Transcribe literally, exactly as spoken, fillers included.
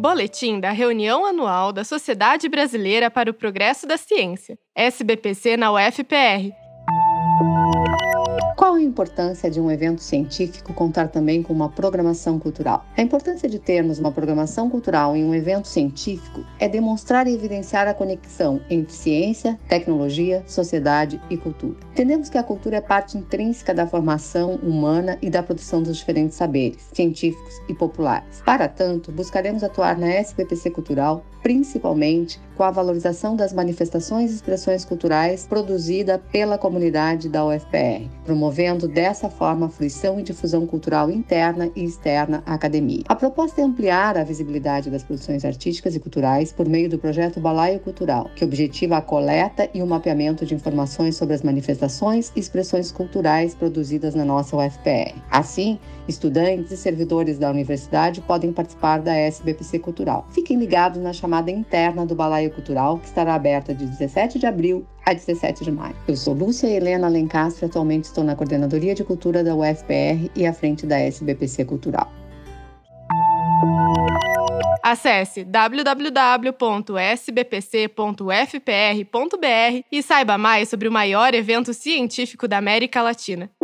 Boletim da reunião anual da Sociedade Brasileira para o Progresso da Ciência, S B P C na U F P R. Qual a importância de um evento científico contar também com uma programação cultural? A importância de termos uma programação cultural em um evento científico é demonstrar e evidenciar a conexão entre ciência, tecnologia, sociedade e cultura. Entendemos que a cultura é parte intrínseca da formação humana e da produção dos diferentes saberes, científicos e populares. Para tanto, buscaremos atuar na S B P C Cultural, principalmente com a valorização das manifestações e expressões culturais produzidas pela comunidade da U F P R, promovendo dessa forma a fruição e difusão cultural interna e externa à academia. A proposta é ampliar a visibilidade das produções artísticas e culturais por meio do projeto Balaio Cultural, que objetiva a coleta e o mapeamento de informações sobre as manifestações e expressões culturais produzidas na nossa U F P R. Assim, estudantes e servidores da universidade podem participar da S B P C Cultural. Fiquem ligados na chamada interna do Balaio Cultural, que estará aberta de dezessete de abril a dezessete de maio. Eu sou Lúcia Helena Alencastre, atualmente estou na Coordenadoria de Cultura da U F P R e à frente da S B P C Cultural. Acesse w w w ponto s b p c ponto u f p r ponto b r e saiba mais sobre o maior evento científico da América Latina.